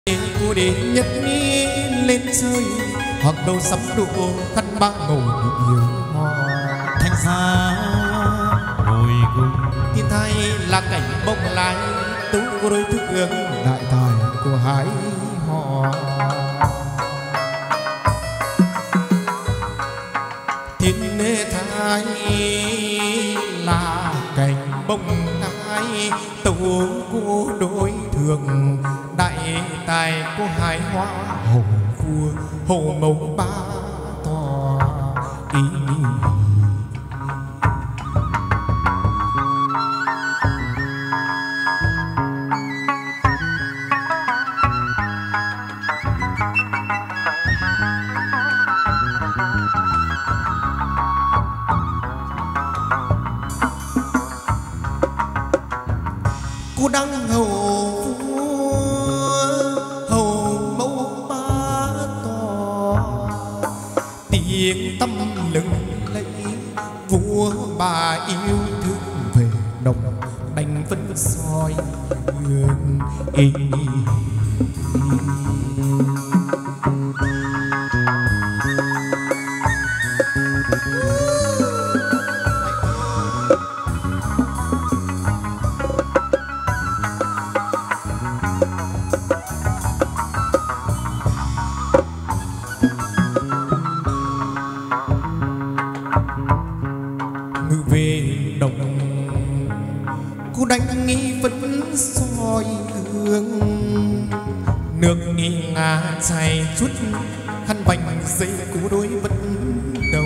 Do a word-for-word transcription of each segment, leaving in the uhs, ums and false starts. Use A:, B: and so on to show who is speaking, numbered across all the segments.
A: cô để nhất đi lên chơi hoặc đầu sắm đồ khăn ba ngầu yêu họ
B: thanh xa ngồi cùng
A: thiên thai là cảnh bông lái tú cô đôi thức ương đại tài của hai họ thiên thai là cảnh bông lái tú cô đôi thường đại tài của hai hoa hậu vua hậu mẫu ba tòa ý cô đăng hầu tiếng tâm lừng lấy vua bà yêu thương về đồng đành vẫn soi gương ý về đồng cô đánh nghi vẫn soi gương nước nghi ngà chảy chút khăn bành dây cô đôi vẫn đầu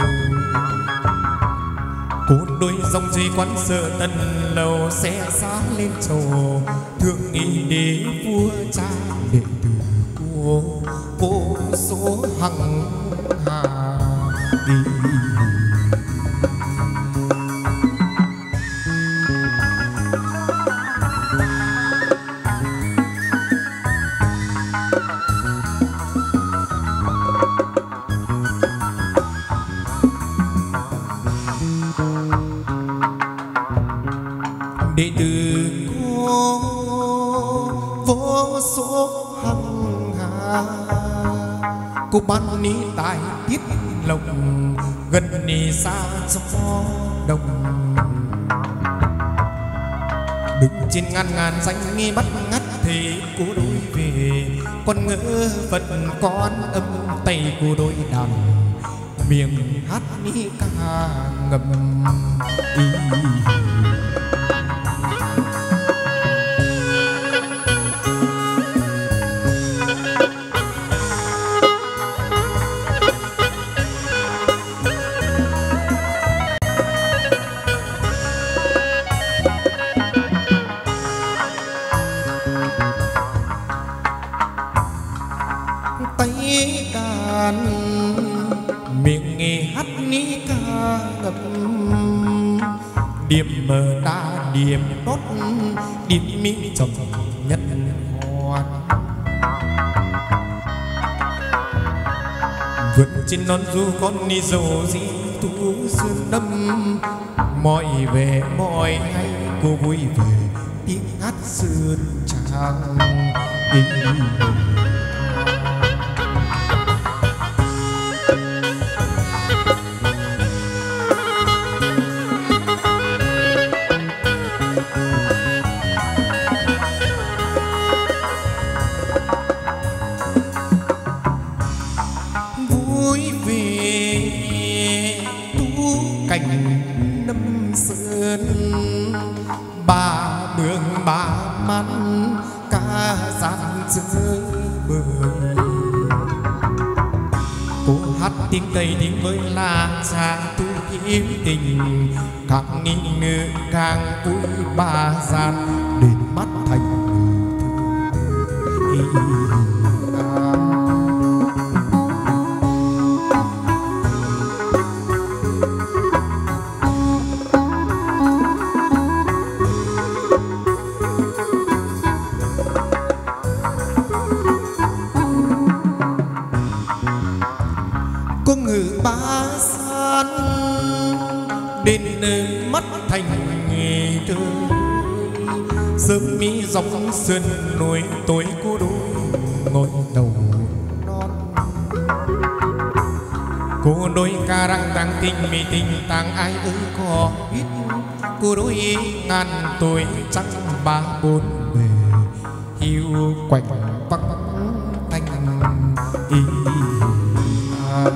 A: cô đôi dòng dây quán sợ tần lầu xe xa lên trầu thương nghi đế vua cha đệ tử cô cô số hằng hà đi đệ tử cô vô số hằng hà cô ban ni tài tiết lộng gần ni xa gió đông đứng trên ngàn ngàn danh nghi bắt ngắt thì cô đôi về con ngỡ vật con âm tay cô đôi đàn miệng hát ni ca ngầm ý tay đàn miệng nghe hát ní ca ngầm điểm mờ ta điểm đốt điểm mi chồng nhất hoan vượt trên non du con đi dầu gì tú sương đâm mọi về mọi hay cô vui về tiếng hát sơn trang ý cảnh năm sơn ba đường ba mắt ca gian chơi bời cô hát tiếng tây tiếng với là cha tu kiếm tình càng nghi ngờ càng vui ba gian đến mắt thành có ngự ba san đến mắt thành thơ sớm mi dòng sơn nổi tối cô đôi ngôi đầu non. Cô đôi ca răng đang tình mi tình tàng ai ơi có biết. Cô đôi ngàn tuổi trắng ba bốn bề hiu quạnh vắng thanh ý à.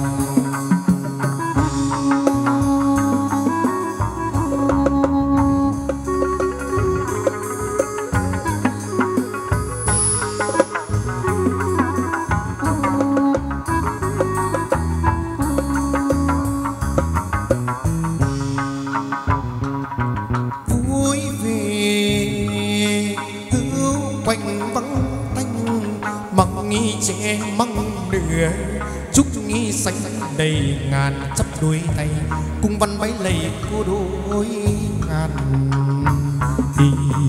A: Chúc nghi xanh đầy ngàn chấp đuôi tay cùng văn váy lầy cô đôi ngàn đi.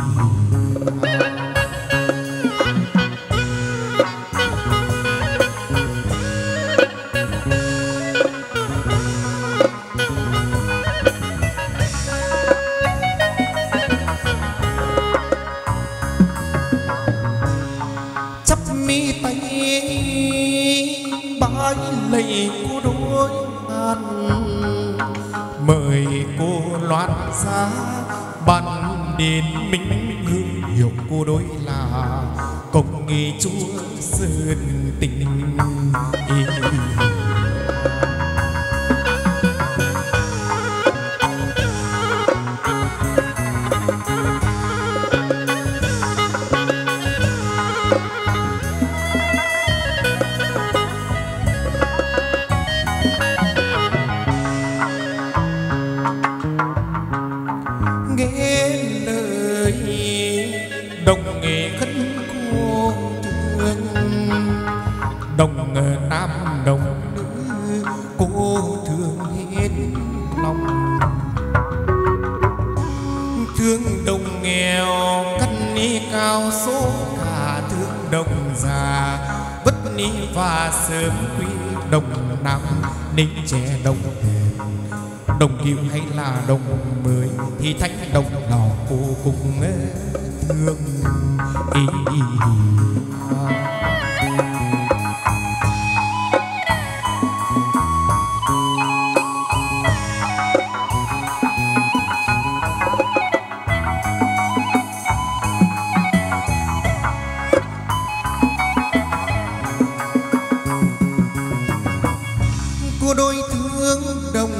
A: Chấp mi tay bái lạy cô đôi ngàn, mời cô loan giá ban đền minh hương hiệu cô đôi là công nghi chúa sơn tình ý. Đồng nam đồng nữ cô thương hết lòng, thương đồng nghèo căn ni cao số cả, thương đồng già vất ni và sớm quý, đồng nam ninh trẻ đồng hèn, đồng kiều hay là đồng mới thì thánh đồng nào cô cùng thương ý, ý, ý. Cô đôi thương đồng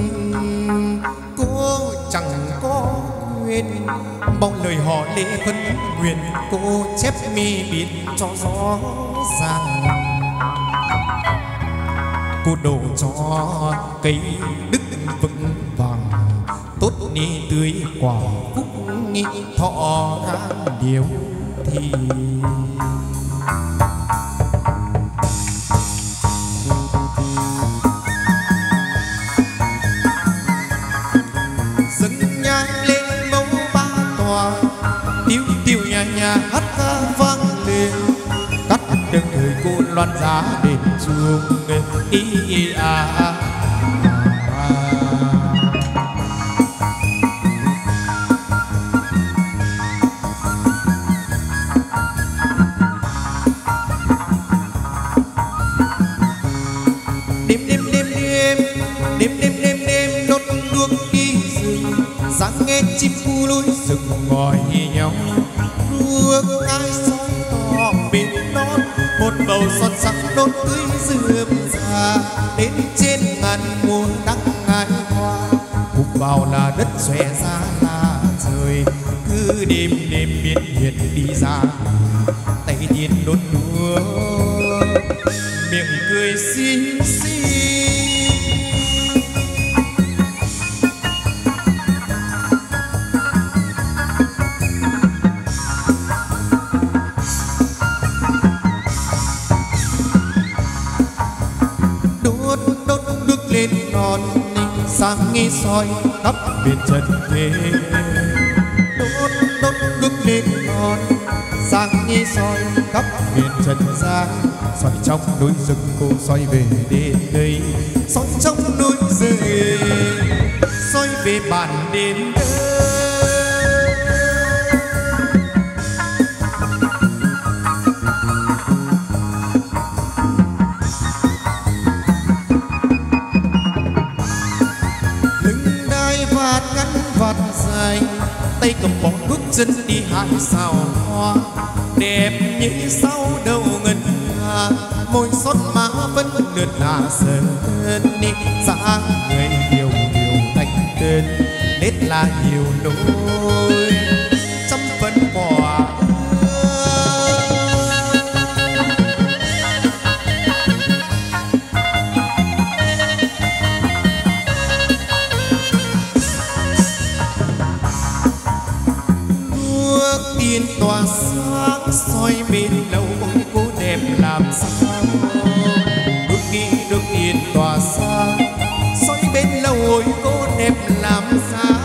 A: cô chẳng có quên, mong lời họ lễ phân nguyện cô chép mi biển cho rõ ràng. Cô đổ cho cây đức vững vàng, tốt ni tươi quả phúc ni thọ tháng điều thì. Tiêu nhà nhà hát ca vang lên, cắt đường thời cô loan giá đền chuông ý, ý à, à, à. Đêm đêm đêm đêm đêm đêm đêm đêm đốt đuốc đi rừng, sáng nghe chim cu lối rừng ngồi nhau. Hương ai soi tỏ bên non, một bầu son sắc đốt tươi rượm già, đến trên ngàn mùa đắng ngàn hoa, hụp vào là đất xòe ra là trời, cứ đêm đêm biến hiện đi ra, tay thiên đốt đuốc, miệng cười xinh xinh. Sáng nghe soi khắp biển trần thế, đốt đốt đốt lên non. Sáng nghe soi khắp biển trần gian, soi trong núi rừng cô soi về đến đây, soi trong núi rừng soi về bản đêm đây. cầm bỏ bước chân đi hái sao hoa đẹp như sao đầu ngân hà môi son má vẫn lượt là sơn đi dáng người nhiều nhiều thành tên nết là nhiều nỗi trăm phấn quả yên tỏa sáng soi bên lâu cô đẹp làm sao bước đi được yên tỏa sáng soi bên lâu ôi cô đẹp làm sao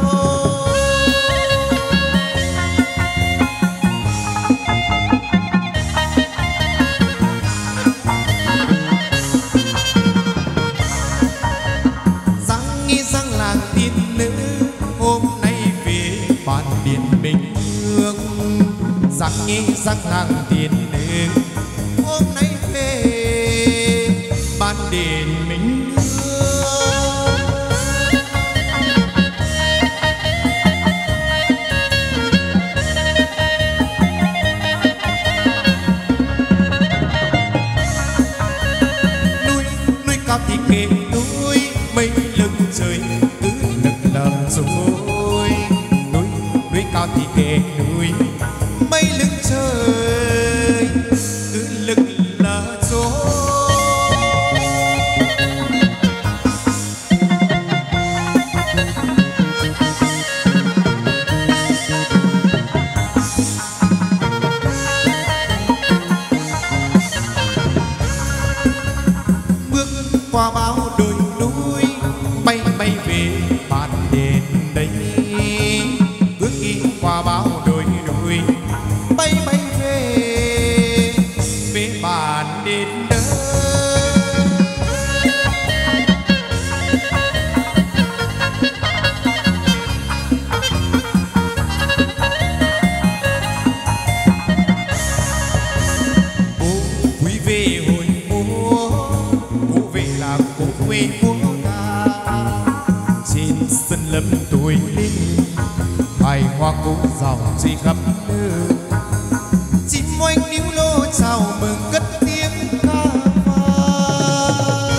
A: dáng nghi dáng làng tiên nữ hôm nay về bàn điện bình dáng nghi dáng làng tiền nữ hôm nay về ban đền minh núi núi cao thì kề núi mây lưng trời cứ nức nở rồi núi núi cao thì kề núi mây lưng trời cứ lưng lờ dối bước qua bao đồi núi bay bay về bàn đền đây bước đi qua bao đồi núi bay bay về về bàn đền đây cô quý về hồi múa cô về là cô quê múa ca trên sân lâm tuổi linh hài hoa cô dòng gì khắp nơi chim oanh níu lô chào mừng cất tiếng ca vang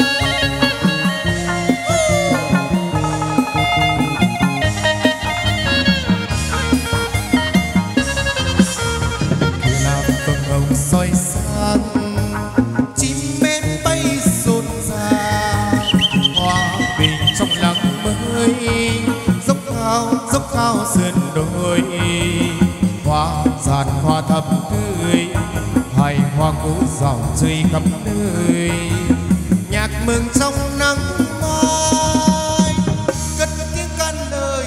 A: kia làm vầng hồng soi sáng chim én bay rộn ràng hoa bình trong lặng mới dốc cao dốc cao sườn đồi hoa giàn hoa thắm tươi hài hoa cố dòng rơi khắp nơi nhạc mừng trong nắng mai cất tiếng can đời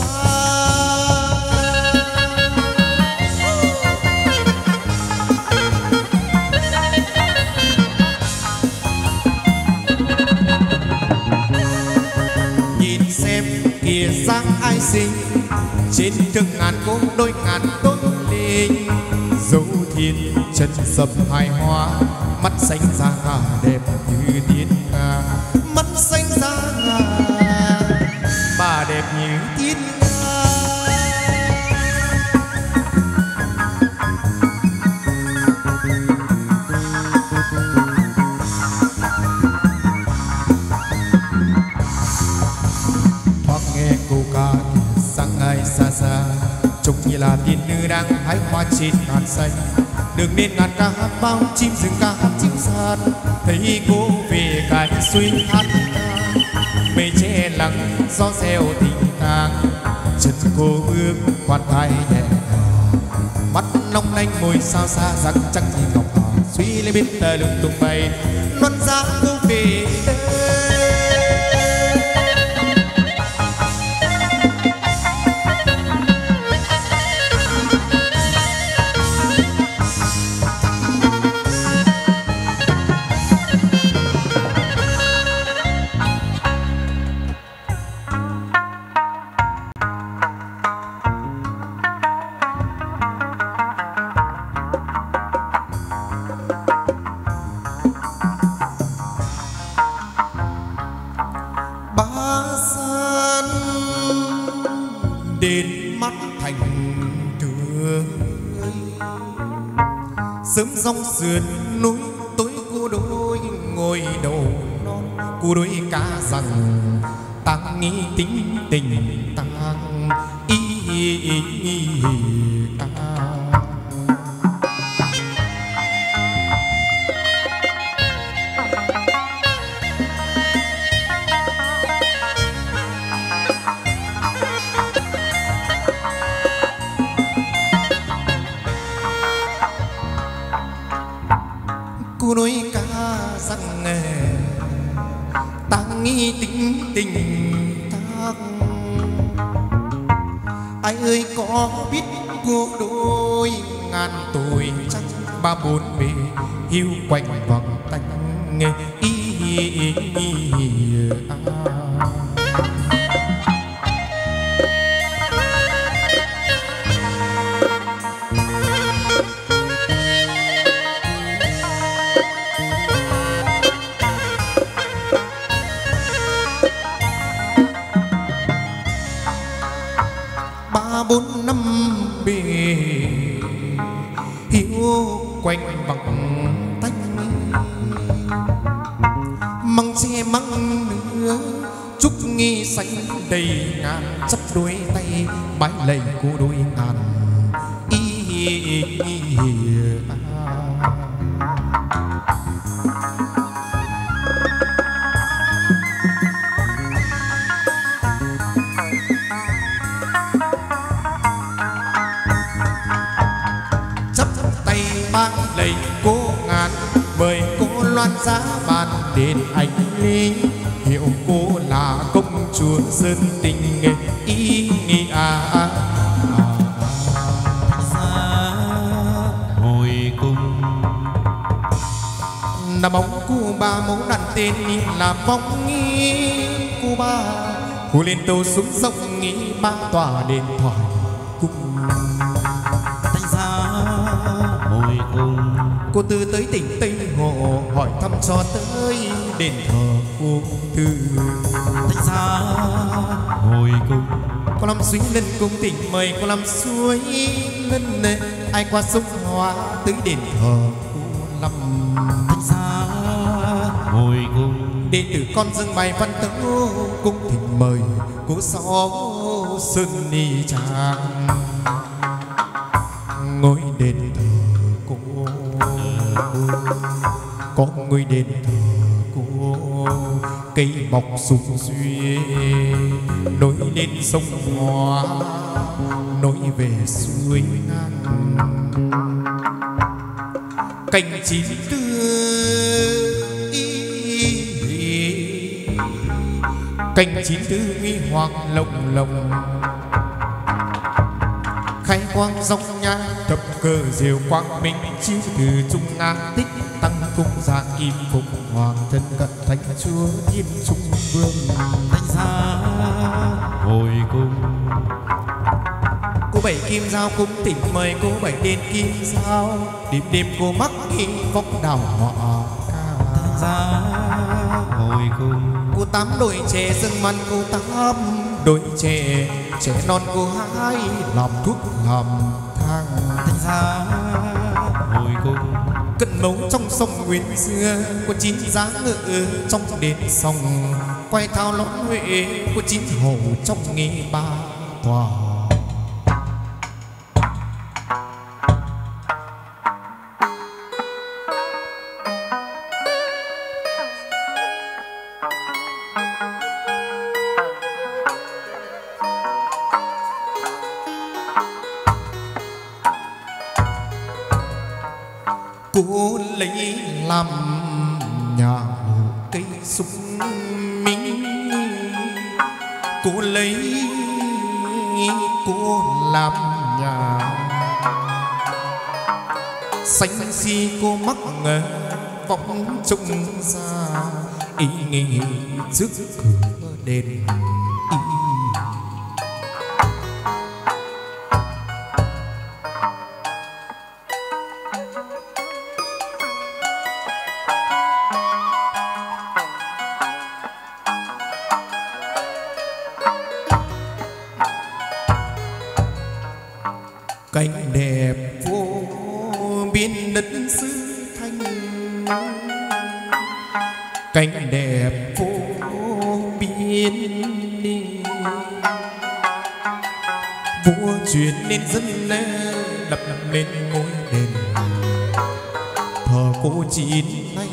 A: nhìn xem kìa dáng ai xinh trên thương ngàn cô đôi ngàn tốt linh dấu thiên chân sập hài hoa mắt xanh da ngà đẹp như thiên nga mắt xanh da ngà bà đẹp như thiên nga thoáng nghe câu ca sang ai xa xa trông như là tiên nữ đang hái hoa trên ngàn xanh đường nên ngàn ca hát bao chim rừng ca hát chim san thấy cô về cài suy hát ca mây che lặng gió reo tình tang chân cô bước khoan thai nhẹ nhàng mắt long lanh môi sao xa răng trắng như ngọc hò suy lên bên tờ lưng tung bay luân giá cô về đây mắt thành tươi. Sớm rong sườn núi tối cô đôi ngồi đầu non, cô đôi ca rằng tăng nghi tính tình tăng y ta. Cô nói ca rằng tăng nghi tính tình tăng. Ai ơi có biết cô đôi ngàn tuổi trăng ba bốn bề hiu quanh vòng tanh nghe y à. Bốn năm bề hiu quanh vòng tanh, măng che măng nữa chúc nghi xanh đầy ngàn, chấp đôi tay bái lạy cô đôi ngàn y à. Bác lạy cô ngàn mời cô loan giá bàn đền anh linh, hiệu cô là công chúa dân tình ý nghĩ à, à, à.
B: Xa hồi cung
A: là bóng cô ba mẫu đàn tên là bóng nghi cô ba, cô lên tàu xuống sông nghĩ ba tòa đền thoại cung. Cô Tư tới tỉnh Tây Hồ hỏi thăm cho tới đền thờ cô Tư.
B: Thanh xa hồi cung
A: Cô Lâm suy lên cung tỉnh mời cô Lâm suối lên, ai qua sông Hoa tới đền thờ cô Lâm.
B: Thanh xa hồi cung
A: đệ tử con dâng bài văn tấu cung thỉnh mời cô Sáu Sơn Ni Tràng ngôi đền thờ cô. Có ngôi đền thờ cô cây mọc sum xuê nối lên sông Hoa nối về suối ngang. Cành chín tư cành chín tư nghi hoàng lồng lồng khai quang dòng nha thập cờ diều quang minh chiếu từ trung ngang tích tăng cung gia kim phục hoàng thân cận thánh chúa thiên trung vương.
B: Thanh xa hồi cung
A: cô bảy kim giao cung tỉnh mời cô bảy đền kim giao đêm đêm cô mắc nghi vọng đào họ ca.
B: Thanh xa hồi cung
A: cô tám đôi trẻ dâng măn cô tám đôi trẻ trẻ non cô hai làm thuốc làm thang.
B: Thanh xa hồi cung
A: cận mấu trong sông nguyên xưa có chín giá ngự trong đền sông quay thao lõn huệ có chín hồ trong nghi ba tòa. Cô lấy làm nhà cây súng minh, cô lấy cô làm nhà xanh xi cô mắc ngờ vọng trông ra ý nghĩ trước cửa đền ý. cảnh đẹp vô biên đất xứ Thanh, cảnh đẹp vô biên đi. Vua truyền nên dân lễ lập lên ngôi đền thờ cô chín nay.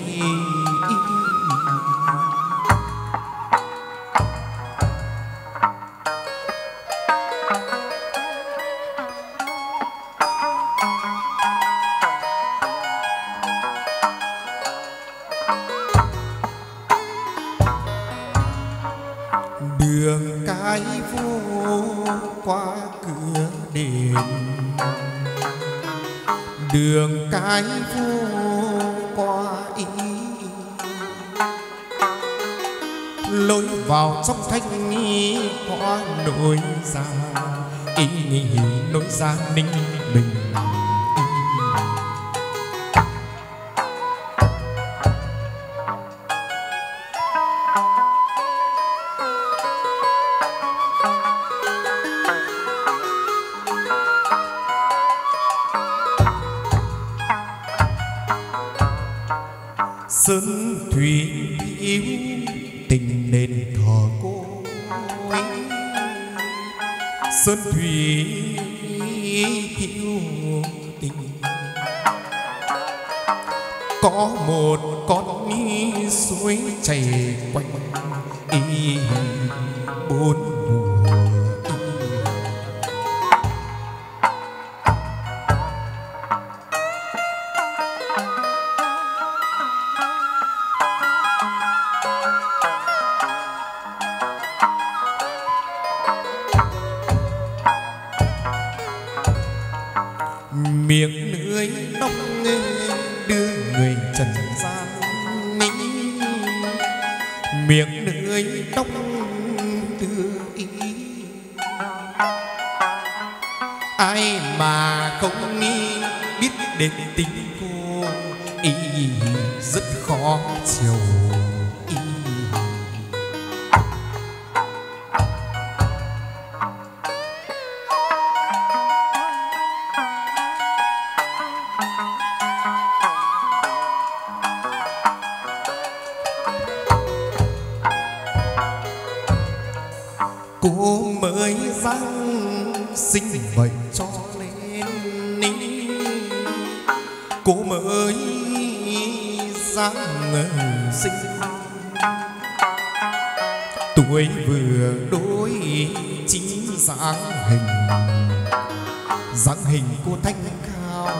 A: Đường cái vô qua cửa đền, đường cái vô qua ý, lối vào trong Thanh nghi có nối ra ý nối ra Ninh Bình. Sơn thủy yêu tình đền thờ cô ấy, sơn thủy yêu tình. Có một con suối chảy quanh ý bốn mùa. Miệng lưỡi đong đưa người trần gian ní, miệng lưỡi đong đưa ý. Ai mà không nghĩ biết đến tình cô ý rất khó chiều ý. Cô mới giáng sinh vậy cho lên ní, cô mới giáng sinh tuổi vừa đối chính dáng hình, dáng hình cô thanh cao.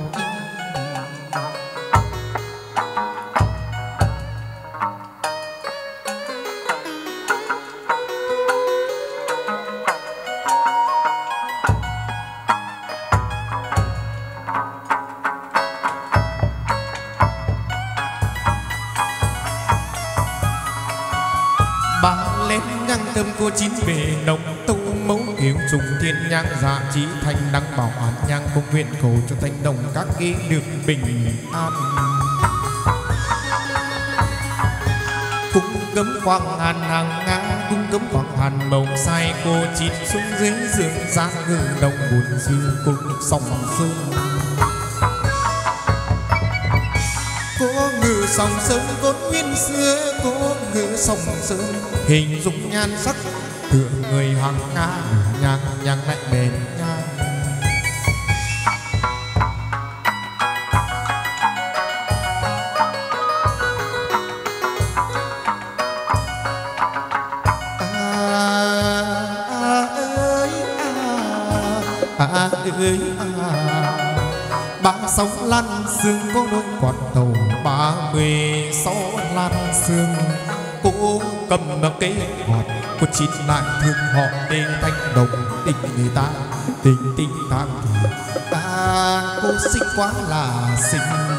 A: Lên nhang thơm cô chín về nồng tâu mẫu kiểu trùng thiên nhang dạ trí thành đăng bảo an nhang công nguyện cầu cho thanh đồng các kế được bình an. Cung cấm quang hàn hàng ngã, cung cấm quang hàn màu sai cô chín xuống dưới giường gian hương đồng buồn dư cùng sòng sơn. Cô ngự sòng sơn cốt nguyên xưa, cô ngự sòng sơn hình dung nhan sắc tựa người hoàng nga, nhang nhang lại bền nhang. À, à, ơi à, ba sáu lan xương có đôi quạt tàu ba mươi sáu lan xương. Cô cầm cái quạt cô chít lại thương họ tên thanh đồng tình người ta tình tình ta ta cô xinh quá là xinh.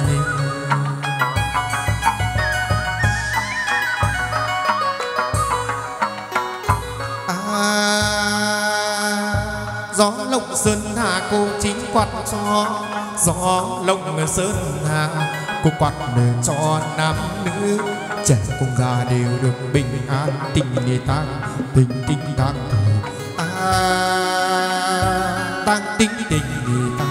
A: Gió lộng sơn hà cô chính quạt cho, gió lộng sơn hà cô quạt cho nam nữ trẻ cùng già đều được bình an tình người ta tình tình ta à. tăng tính tình người ta.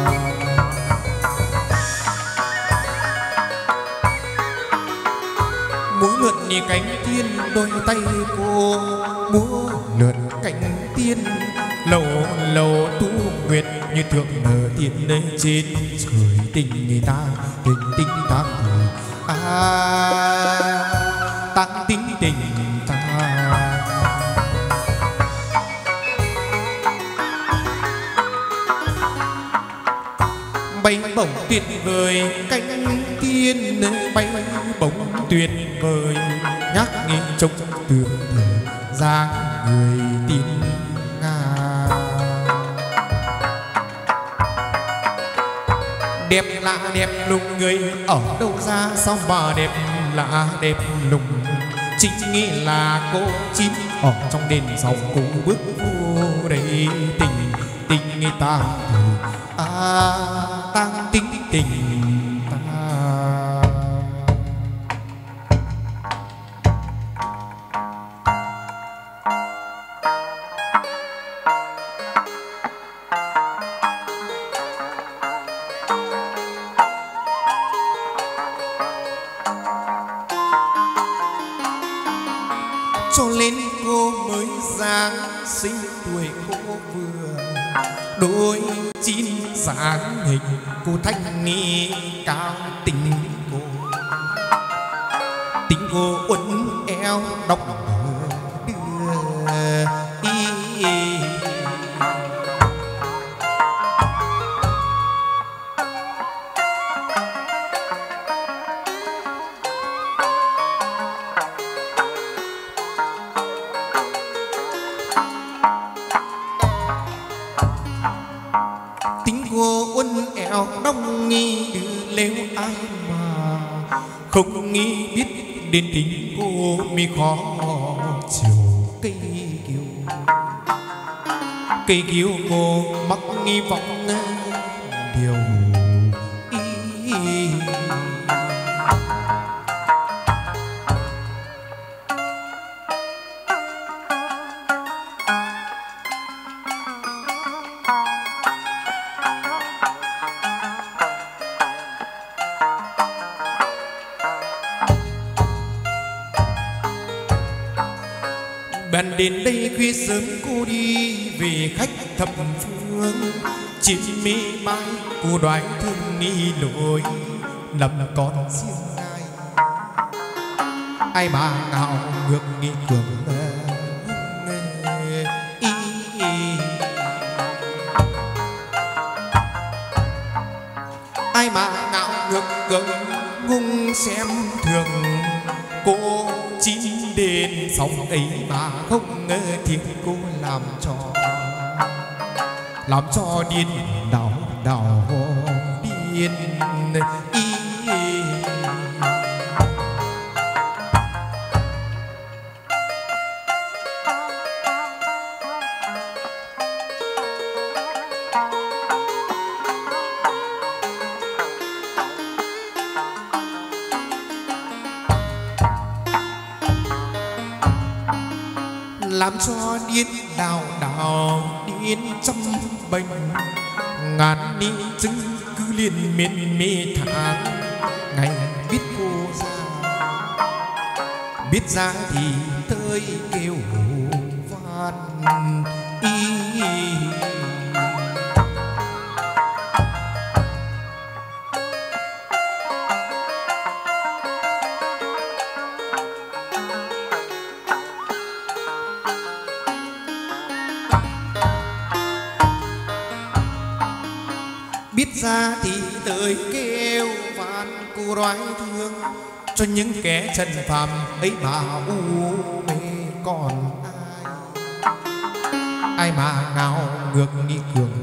A: Múa lượn như cánh tiên đôi tay cô, múa lượn cánh tiên lầu lầu tu nguyệt như thượng nở tiên nơi trên trời. Tình người ta tình tình ta à tăng tính tình ta. Bay bổng tuyệt vời cánh tiên bay bổng tuyệt vời, nhắc nghĩ trông tường dáng người tiên nga. Đẹp lạ đẹp lùng người ở đâu ra sao mà đẹp lạ đẹp lùng. Chính nghĩ là cô chín ở trong đền sau cô bước vô đây. Tình tình người ta à tăng tính tình ta. Cho lên cô mới giáng sinh tuổi cô vừa đôi chín dáng hình cô thanh nghi cao tình cô. Tình cô uốn eo đọc đưa y. Đông nghi đưa lêu ai mà không nghĩ biết đến tình cô mi khó chiều. Cây kiều cây kiều cô mắc nghi vọng điều ý. Bèn đến đây khuya sớm cô đi về khách thập phương. Chim mi bay cô đoái thương nghi lỗi lầm con riêng ai. Ai mà ngạo ngược nghi cường ai mà ngạo ngược cường ngung xem thường cô. Chín đền sóng ấy mà không ngờ thì cô làm cho làm cho điên đảo đảo điên y. Làm cho điên đào đào điên trăm bệnh. Ngàn ni chứng cứ liên miên mê tháng. Ngày biết cô ra biết ra thì tới kêu van y. Biết ra thì tới kêu van cô đoái thương cho những kẻ trần phàm ấy mà u mê còn ai. Ai mà ngạo ngược nghi cường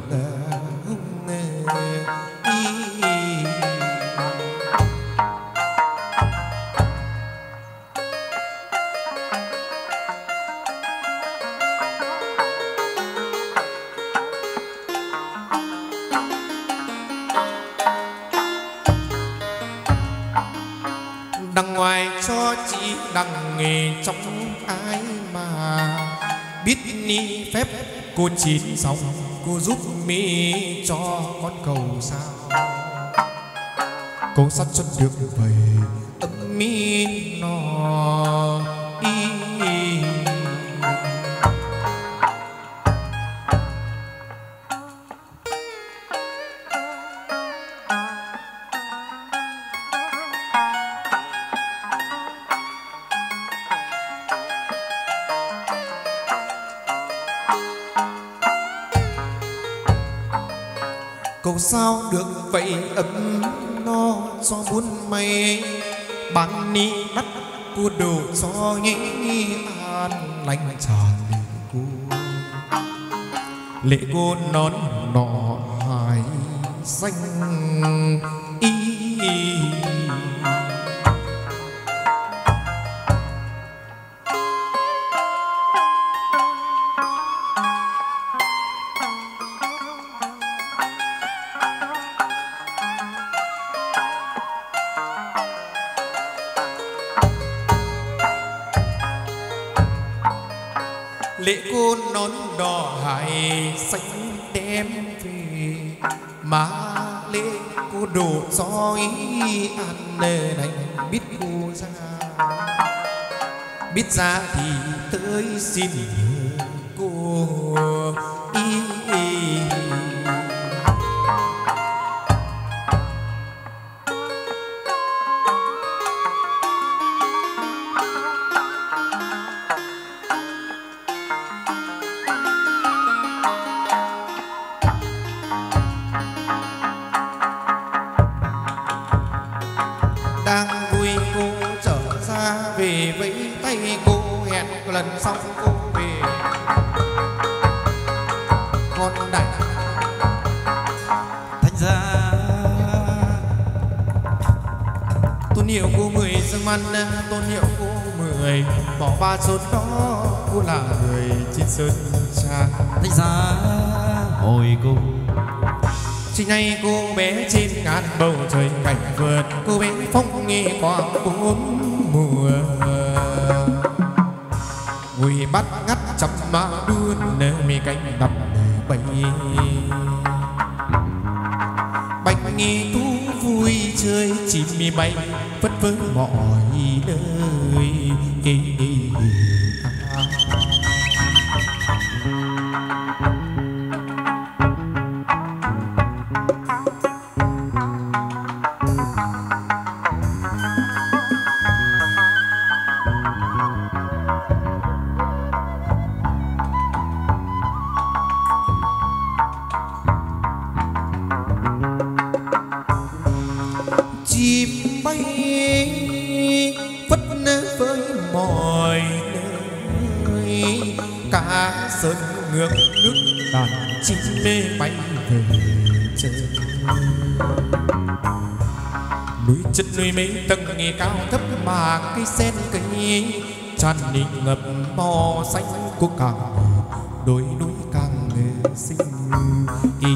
A: đằng ngoài cho chị đằng nghề trong ai mà biết ni phép cô chín xong cô giúp mi cho con cầu sao cầu sắt chân được về ấm mi nó y. Cầu sao được vậy ấm no cho buôn mây bán ni bắt cô đồ cho nghĩ an lành tràn cô lệ cô nón nọ hài xanh y. Lễ cô nón đỏ hải xanh đem về mà lễ cô đổ cho ý ăn nề đành biết cô ra biết ra thì tới xin cô ý. Đang vui cô trở ra về với tay cô hẹn lần sau cô về con đại
B: thành ra
A: tôn hiệu cô mười dương man tôn hiệu cô mười bỏ ba chốn đó cô là người trên sơn trang
B: thành ra hồi cung
A: Trình nay cô bé trên ngàn bầu trời cảnh vượt cô bé phong nghi qua bốn mùa Ngùi bắt ngắt chập mà đuôn nơi mi cánh đập bầy bạch nghi tú vui chơi chim mi bay vất vơ mọi nơi. Chim bay vất với mọi nơi cả sơn ngược nước đàn chim mê bay về trời núi chất núi mấy tầng nghề cao thấp mà cây sen cây tràn đi ngập mò xanh của càng đôi núi càng xinh y.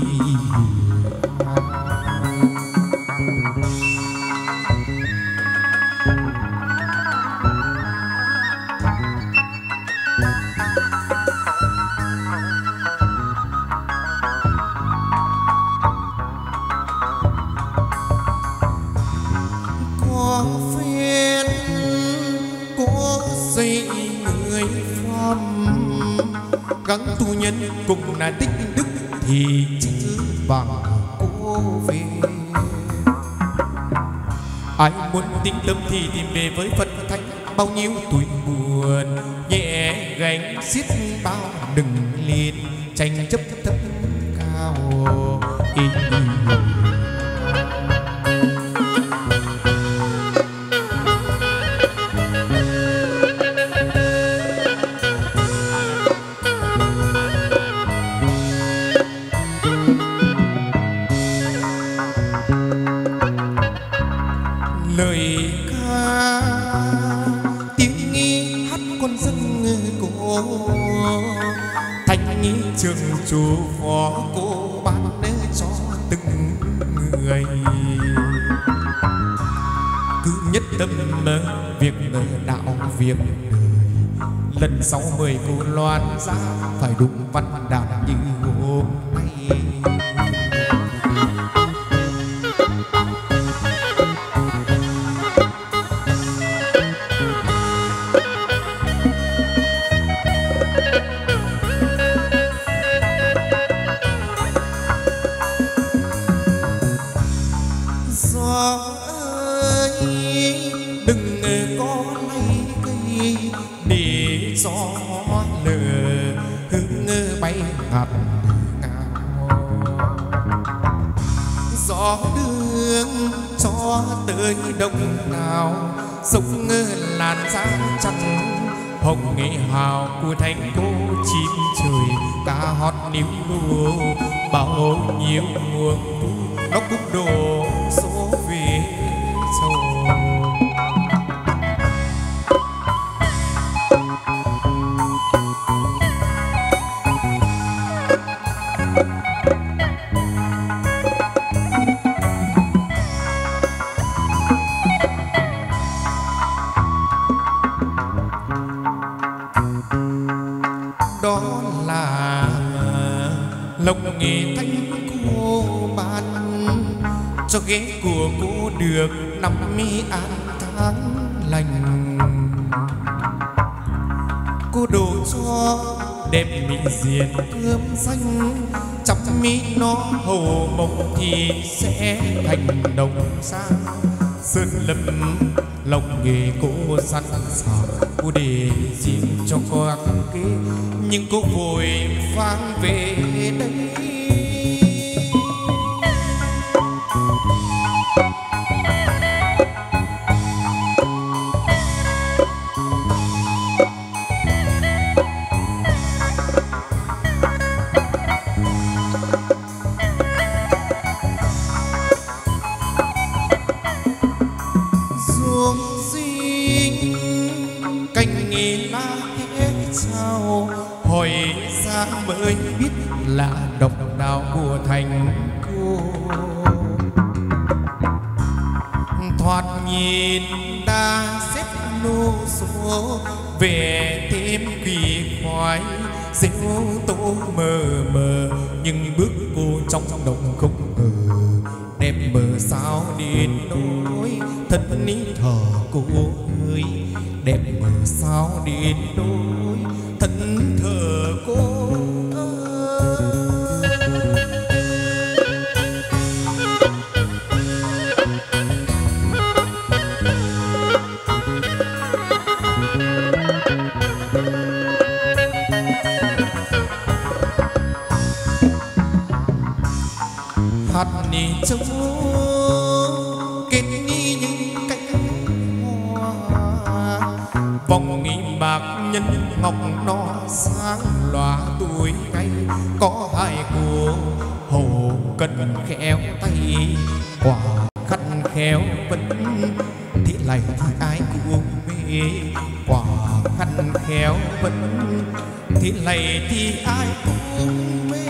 A: Gắng tu nhân cùng là tích đức thì chữ vàng cô về. Ai muốn tĩnh tâm thì tìm về với Phật Thánh bao nhiêu tuổi buồn nhẹ gánh xiết bao đừng liền tranh chấp thấp cao. Ý, ý. Lời ca tiếng nghi hát con dân cổ thanh nghi trường chủ phó cô ban cho từng người cứ nhất tâm việc đạo việc đời lần sau mười cô loan ra phải đụng văn đàn như hôm nay. ơi đừng có lấy cây để gió lờ hương bay ngạt ngào. Gió đường cho tới đông nào sông làn giang trắng hồng nghệ hào của thành cô chim trời ca hót níu lùa bao nhiêu mùa nó cũng đổ số về sâu. Đó là lộc nghề thanh cô ban cho ghế của cô được năm mươi an tháng lành. Cô đổ cho đẹp mỹ diện thơm xanh chăm mi nó hầu mộng thì sẽ thành đồng sang sơn lâm. Lòng nghề cô sẵn sàng cô để riêng cho các kế nhưng cô vội vang về đây. Mới biết là độc đáo của thành cô. Thoạt nhìn ta xếp nô số về thêm kỳ khoái rêu tô mờ mờ nhưng bước cô trong động không ngờ đẹp mờ sao đến nỗi thân ní thở cô ơi đẹp mờ sao đến nỗi thân thở cô. Hát ni châu kết ni những cánh hoa vòng nghi bạc nhân ngọc nó sáng lòa tuổi ngày có hai cô hầu cần khéo tay quả khăn khéo vẫn thế này thì ai cũng mê quả khăn khéo vẫn thế này thì ai cũng mê.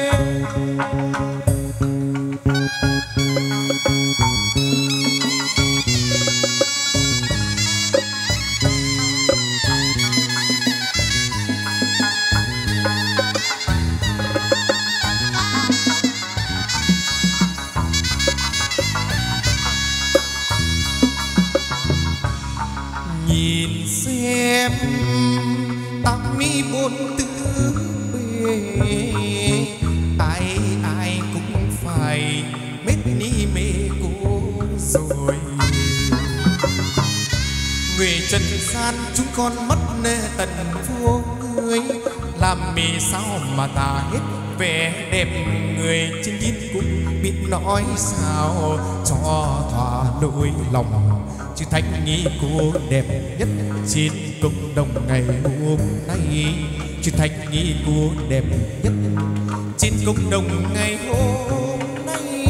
A: Nhìn xem tám mươi bốn tứ bề ai ai cũng phải mết ni mê cô rồi. Người trần gian chúng con mất tận vô người làm mì sao mà ta hết vẻ đẹp người trên nhìn cũng biết nói sao cho thỏa nỗi lòng chứ thanh nghĩ cô đẹp nhất trên cộng đồng ngày hôm nay chứ thanh nghĩ cô đẹp nhất trên cộng đồng ngày hôm nay.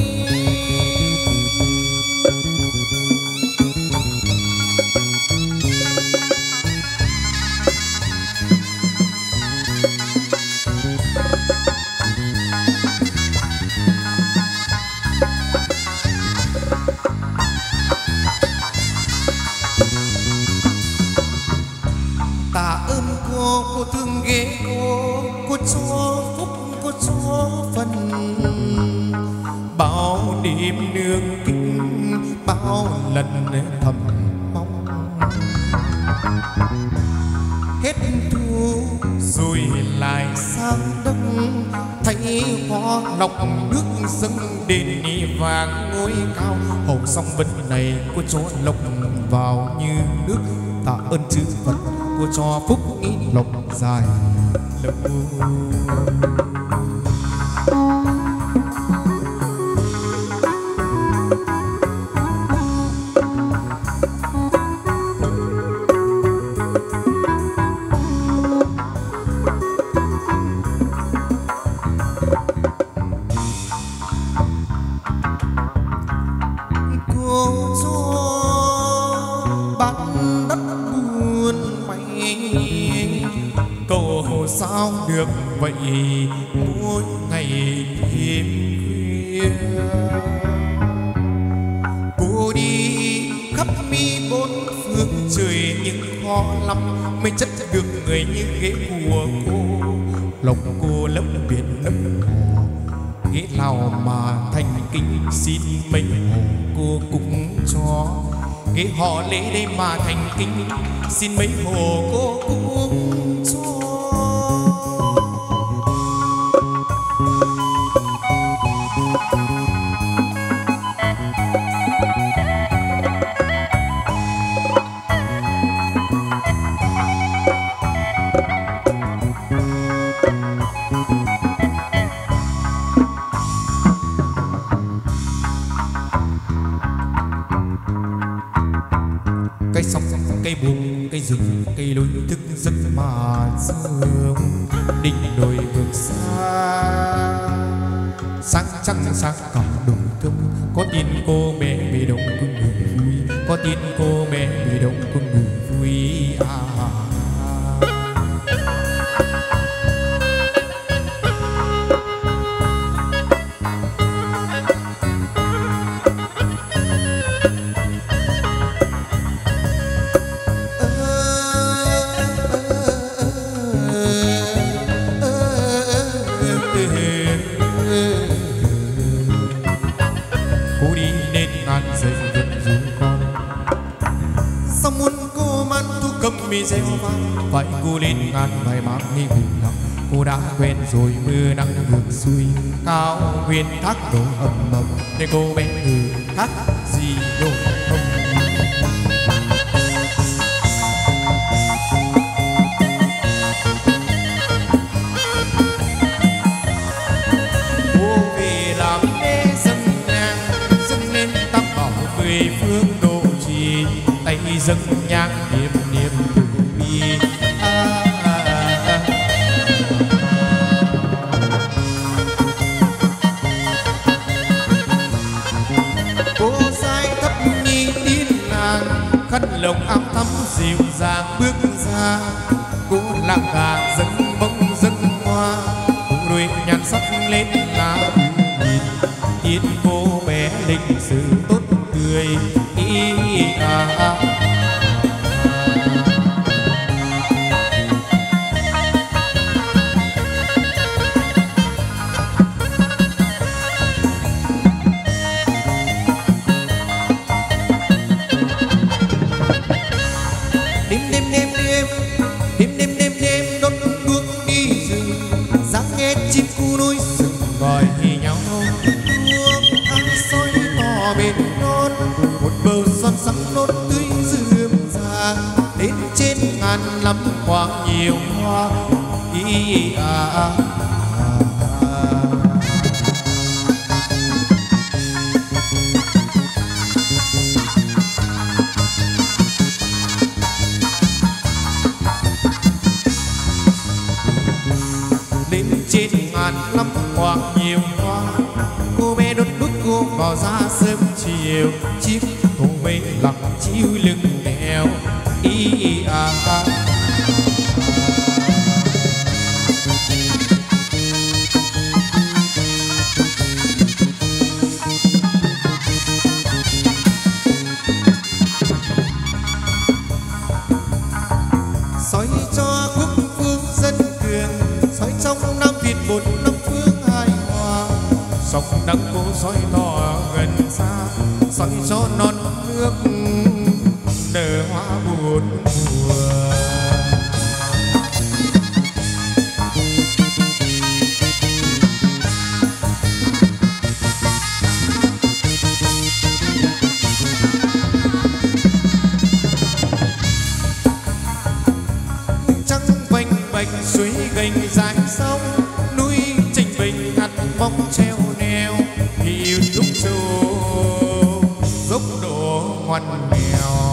A: Tạ ơn cô, cô thương ghế cô, cô cho phúc, cô cho phần. Bao đêm nương kính, bao lần thầm mong. Hết thu rồi lại sang đông, thấy hoa lọc nước dâng đến vàng ngôi cao. Hậu song vân này cô cho lộc vào như nước. Tạ ơn chư Phật cô cho phúc nghĩ lộc dài lâu. Sao được vậy mỗi ngày đêm khuya. Cô đi khắp mi bốn phương trời nhưng khó lắm mới chất được người như ghế của cô. Lòng cô lấp biển lấp hồ, ghế nào mà thành kính xin mấy hồ cô cũng cho. Ghế họ lễ đây mà thành kính xin mấy hồ cô cũng cho. Cây sóc, cây buông, cây rừng, cây lối thức giấc mà dương đỉnh đồi vườn xa. Sáng trăng sáng cả đồng thơm, có tin cô bé bị động con người vui, có tin cô bé bị động con người vui à. Mi reo vang vậy cô lên ngàn bài mang đi buồn lòng. Cô đã quen rồi mưa nắng ngược xuôi cao nguyên thác đổ ầm ầm để cô bé ngừ khác gì đâu không. Cô về làm lễ dâng nhang dâng lên tam bảo mười phương độ trì tay dâng nhang niệm niệm à, à, à. Cô dài thấp nhi tin nàng khăn lồng áo thắm dịu dàng bước ra. Cô làng gà dẫn bông dẫn hoa đuôi nhàn sắc lên lá nhìn yên cô bé lịch sự tốt cười ý à, à. Lắm quá nhiều hoa ý à, à, à. Lên trên ngàn lắm quá nhiều hoa. Cô bé đốt đuốc cô vào ra sớm chiều chiếc thùng mây lặng chiếu lưng đèo ý à, à. Soi cho quốc phương dân cường, soi trong Nam Việt một năm phương hài hòa. Sông nắng cô soi to gần xa, soi cho non nước nở hoa buồn mùa. mong treo neo thì lúc châu dốc độ ngoằn nghèo.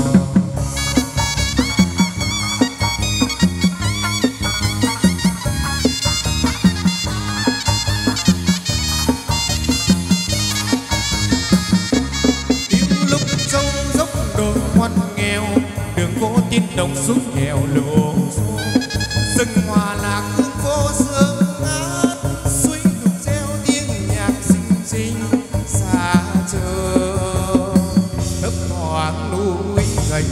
A: Đồng xuống nghèo lộ rừng hòa lạc hương phố sương ngát suối lục reo tiếng nhạc xinh xinh xa chờ thấp thoáng núi gành.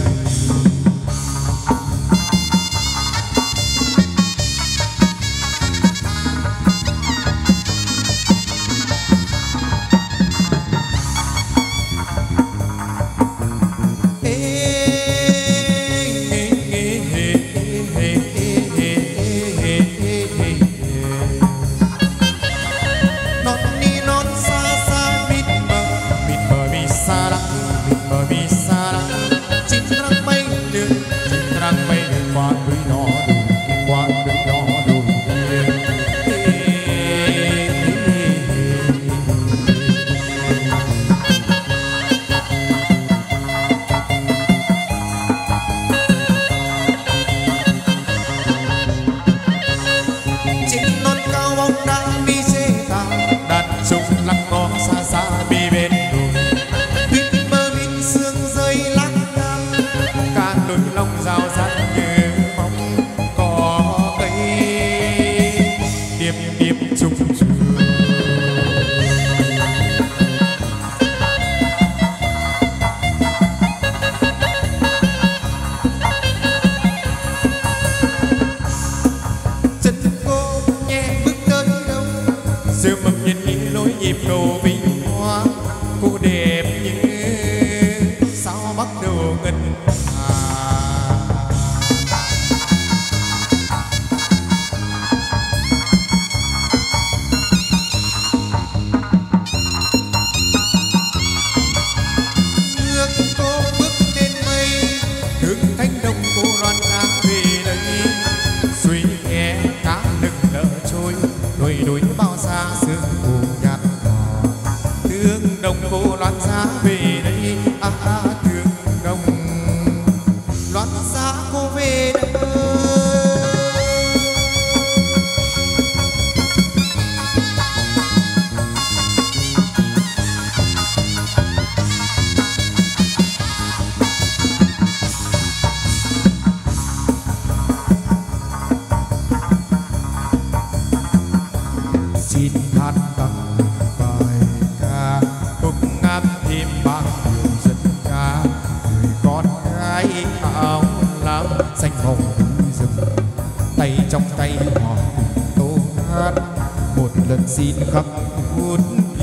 A: Xin khắc hút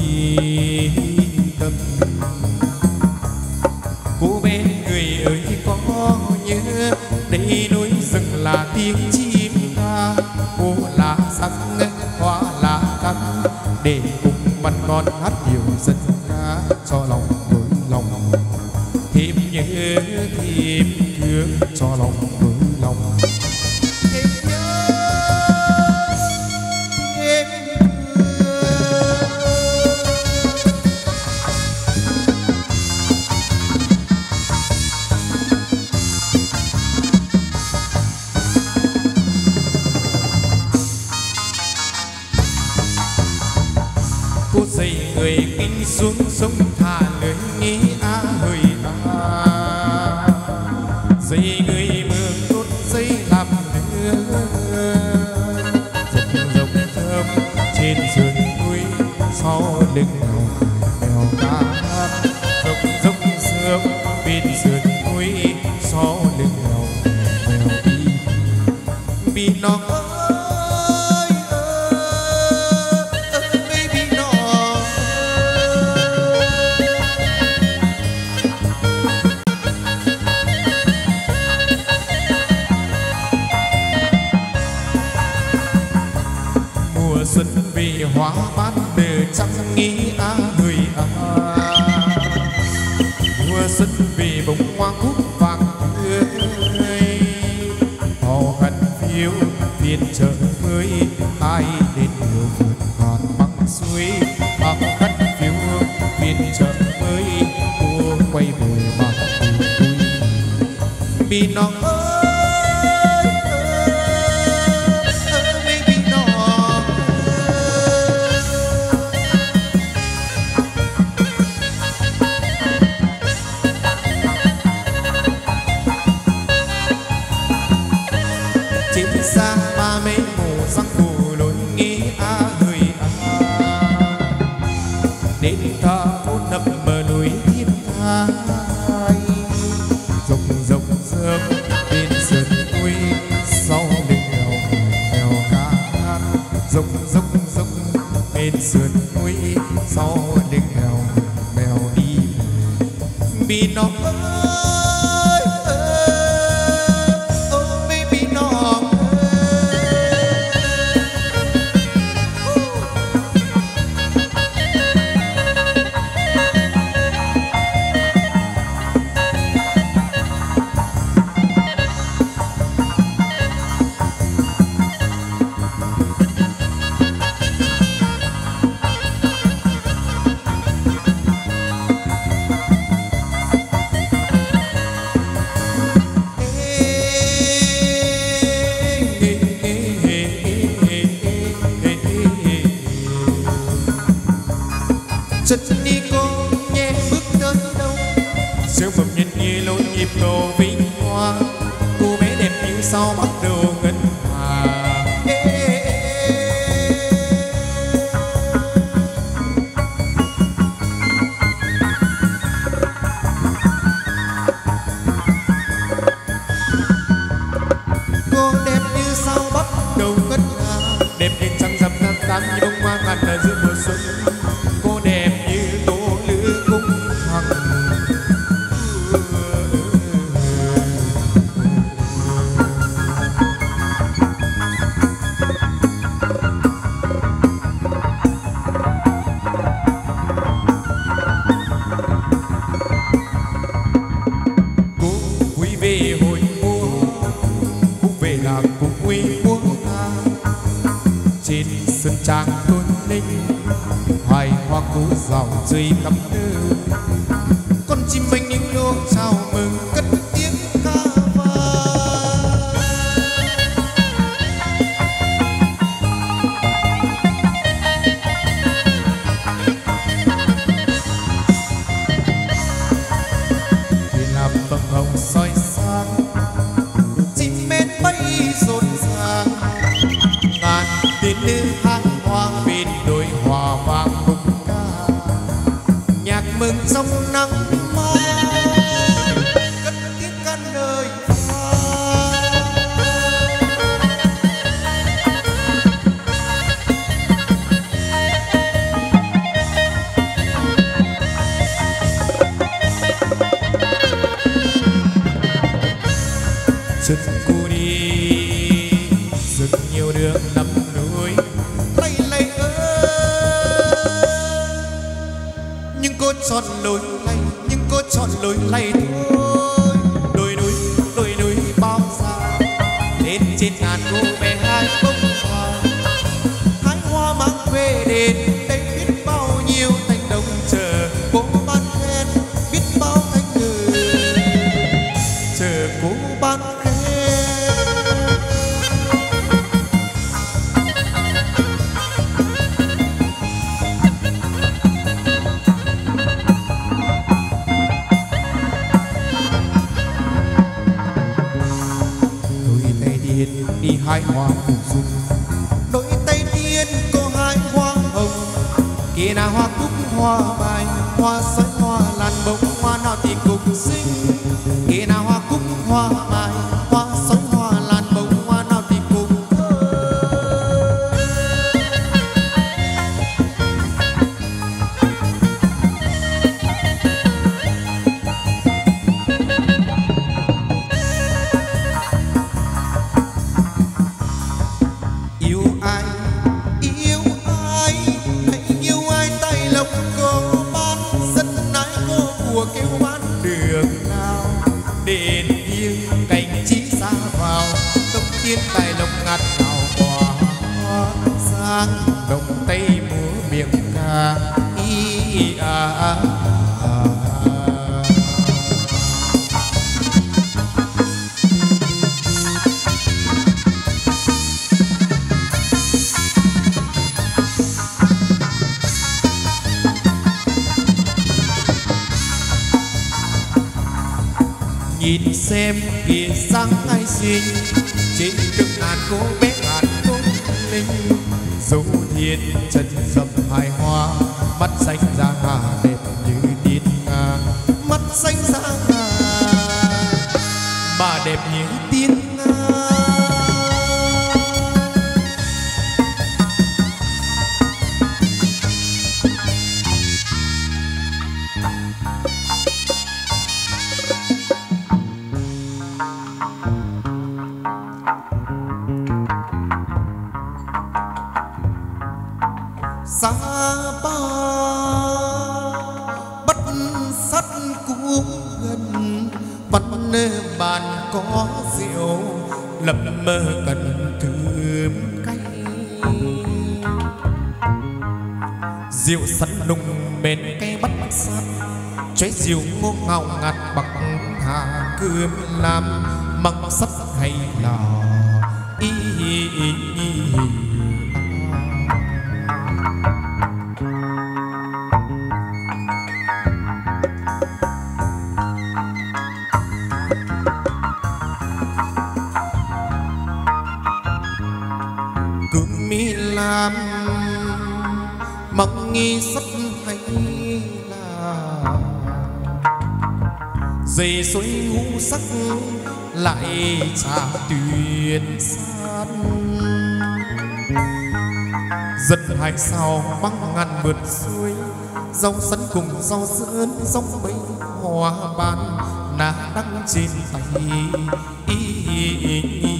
A: ghi tâm cô bên người ơi có nhớ đây núi rừng là tiếng chim ca cô là sắc hoa là cắt để cùng bạn con hát nhiều dân ca cho lòng với lòng thêm nhớ thêm thương cho lòng với lòng. Xuống sông thả lời nghĩ á hơi à dây người mưa tốt dây làm nước dòng dòng thơm trên sườn núi sau lưng mèo mèo ca dòng dòng sương bên sườn núi sau lưng mèo mèo đi vì nó xuân vì hoa ban đời chẳng nghĩ á người à mùa xuân vì bông hoa cúc vàng tươi hò hân phiêu phiên chợ mới ai đến nhiều vượt ngàn băng vì nó ơi ơi vì nó trên xa ba mấy mù răng mù lối nghĩ a người a đến ta muốn nấp bờ núi thiên thai rộng rộng rộng bên sườn núi sau lưng mèo mèo ca hát rộng rộng rộng bên sườn núi sau lưng mèo mèo đi vì nó ơi ơi oh baby nó chất đi cô nhẹ bước tới đâu siêu phẩm nhân như lối nhịp đồ vinh hoa cô bé đẹp như sau bắt đầu ngân hà cô đẹp như sau bắt đầu ngân hà đẹp đến trăng rằm tháng tám như bông hoa ngàn ở giữa mùa xuân cô đẹp như tố lữ cung hằng cô vui về hồi mùa cũng về là cũng vui của ta trên sân trang tôn linh hoài hoa cú dòng rơi khắp nơi con chim mình những lô chào mừng cất tiếng ca vang thuyền làm vầng hồng soi sáng chim mến bay rộn ràng ngàn tiếng nữ hát hoa bên đôi hoa vàng cùng ca nhạc mừng trong nắng mai cất tiếng ca nơi chân cô đi rất nhiều đường lắm núi lay lay ơi nhưng cô chọn lối lay nhưng cô chọn lối lay thôi đồi núi đồi núi bao xa lên trên ngàn cô bé hai bông hoa hái hoa mang về đến đây biết bao nhiêu thanh đồng chờ cô ban khen biết bao thanh ngừ chờ cô ban khen đi hái hoa cùng dung đôi tay điên cô hái hoa hồng kia nào hoa cúc hoa mai hoa sới hoa lan bông hoa nào thì cùng xinh kia nào hoa cúc hoa mai hoa sới hoa lan bông hoa nào thì cùng yêu ai yêu ai hãy yêu ai tay lộc cô ban rất nái cô của kêu bán đường nào đền yên cành chí xa vào tông tiên tài lộc ngạt nào quả hoa sang đồng tây múa miệng ca y à, à, à. nhìn xem kìa sáng ai xinh trên đường ngàn cô bé ngàn cô linh dấu thiên chân dập hài hoa mắt xanh da ngà đẹp như tiên nga mắt xanh da ngà bà đẹp như tiên nga. Xa ba bất sắt cũng gần vẫn bàn có rượu lầm mơ cần cơm cay rượu sắt nùng mến cây bắt sắt trái rượu ngô ngào ngạt bạc hà cơm làm mặc sắt hay là y, y, y, y. Làm mong nghi sắt hay là dây suối ngũ sắc lại trả tuyền sát giật hai sao băng ngàn vượt suối rau sắn cùng rau sớn giống bấy hoa ban ná đắng trên tay ý, ý, ý, ý.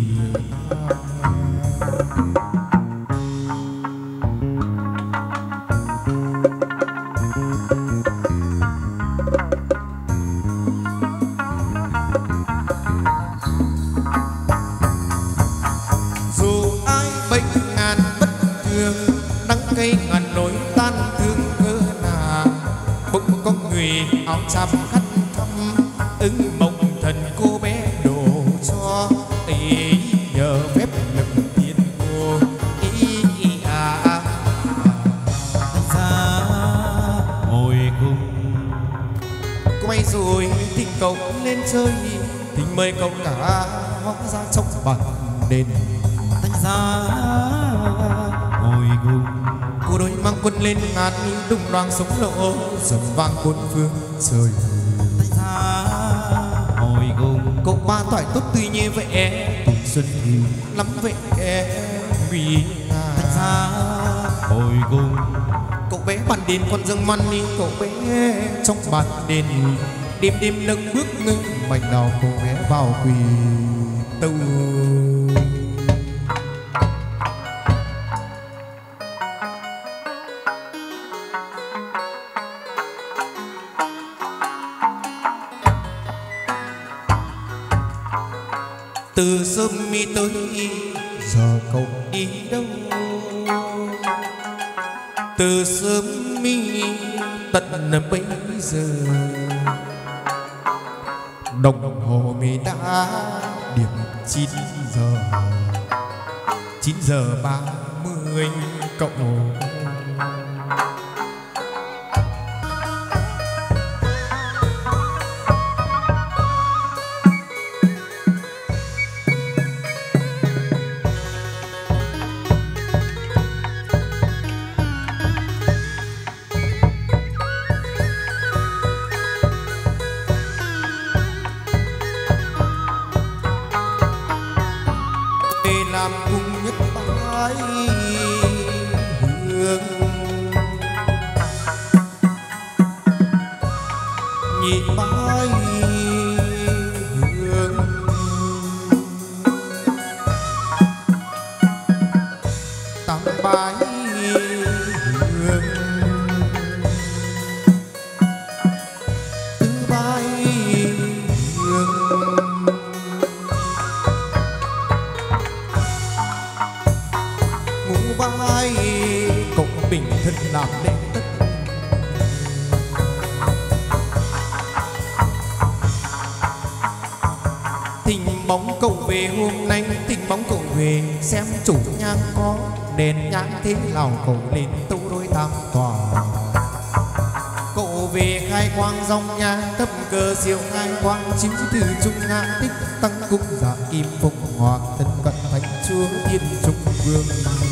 A: Chăm khắt thăm ứng mộng thần cô bé đổ cho ý nhờ phép lực tiên cô ý, ý à, à, à.
B: Ra hồi cùng
A: quay rồi thỉnh cậu lên chơi thỉnh mời cậu cả hóa ra trong bản đền
B: thành ra hồi cùng
A: cô đôi mang quân lên ngàn đùng loang sống lộ dầm vang bốn phương trời
B: thành ra hồi cùng
A: cậu ba toại tốt tươi như vậy tuổi xuân thì lắm vậy vì
B: thành ra hồi cùng
A: cậu bé bàn đền con dâng man đi cậu bé trong bàn đền đêm đêm nâng bước ngưng mảnh nào cậu bé vào quỳ tâu. Từ sớm mi tới giờ cậu đi đâu từ sớm mi tận bây giờ đồng hồ mi đã điểm chín giờ chín giờ ba mươi cậu làm cùng nhất bái hương nhị bái hương tam bái hương tứ bái hương vai cậu bình thân làm lễ tất thỉnh bóng cậu về hôm nay thỉnh bóng cậu về xem chủ nhang có đèn nhang thế nào cậu lên tâu đôi tam tòa cậu về khai quang dòng nhà thấp cơ siêu khai quang chính từ trung ngã tích tăng cung giả kim phụng hòa thân cận thánh chúa yên trung vương.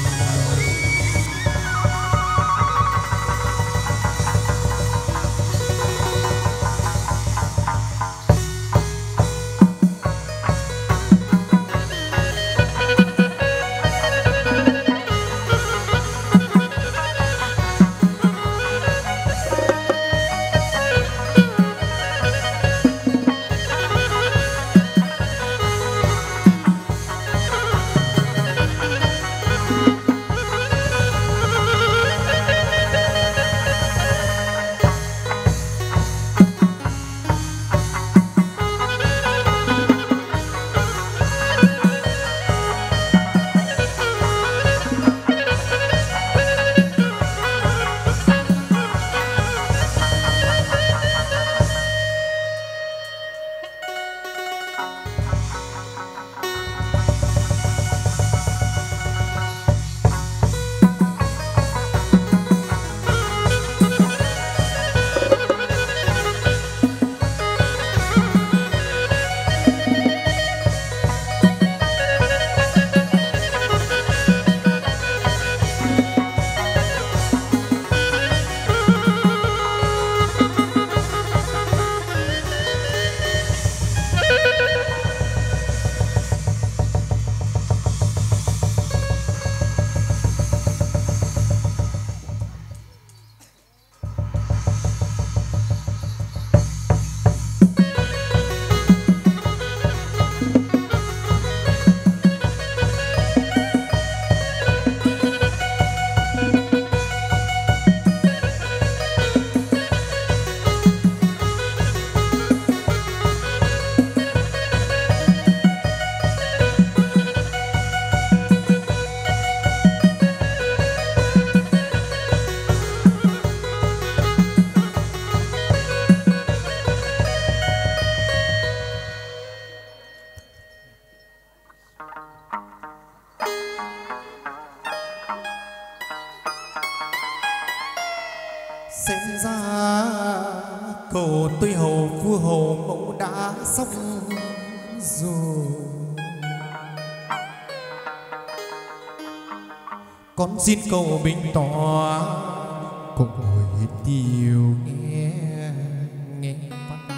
A: Xem ra cầu tôi hầu vua hồ mẫu đã sắp rồi, con xin cầu bình tỏa cùng hồi tiêu nghe nghe văn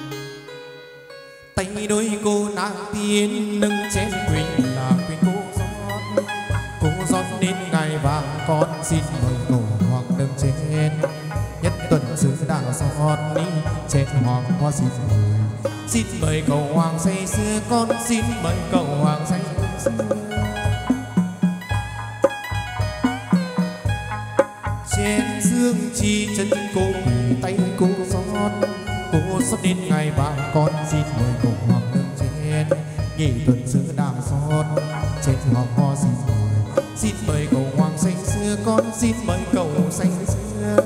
A: tay đôi cô nàng tiên nâng chén quỳnh là quỳnh cô giót cô giót đến ngày vàng con xin mời cầu hoàng nâng chén nhất tuần sứ đã xót đi trên hoàng hoa xin mời xin mời cầu hoàng say xưa con xin mời cầu hoàng say xưa trên dương chi chân cô quỳ tay cô xót cô xót đến ngày vàng con xin mời cầu hoàng nâng chén nhị tuần sứ đã xót trên hoàng hoa xin mời xin mời cầu hoàng say xưa con xin mời cầu say xưa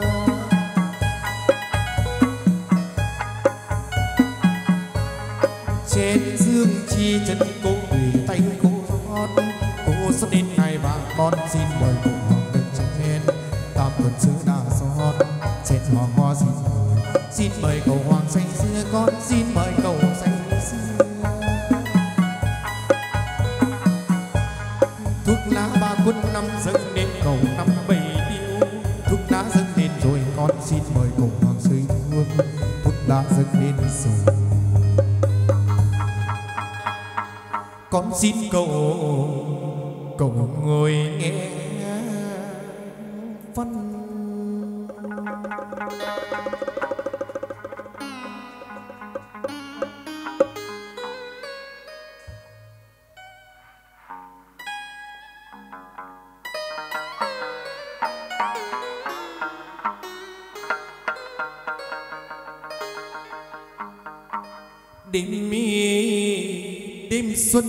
A: trên dương chi chân cô quỳ tay cô xót cô xót đến ngày vàng con xin mời cầu hoàng nâng chén tam tuần sứ đã xót trên hoàng hoa xin mời xin mời cầu hoàng say xưa con xin mời cầu say xưa thuốc lá ba quân năm dâng đến cầu năm bảy điêu thuốc lá dâng đến rồi con xin mời cầu hoàng xây hương thuốc lá dâng đến rồi con xin cầu cầu ngồi nghe văn. Đêm mi đêm xuân